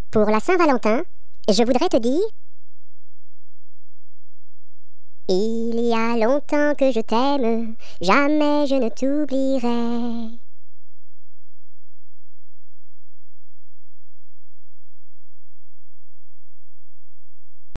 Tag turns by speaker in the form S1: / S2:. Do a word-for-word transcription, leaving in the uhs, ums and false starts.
S1: Pour la Saint-Valentin, je voudrais te dire: il y a longtemps que je t'aime, jamais je ne t'oublierai.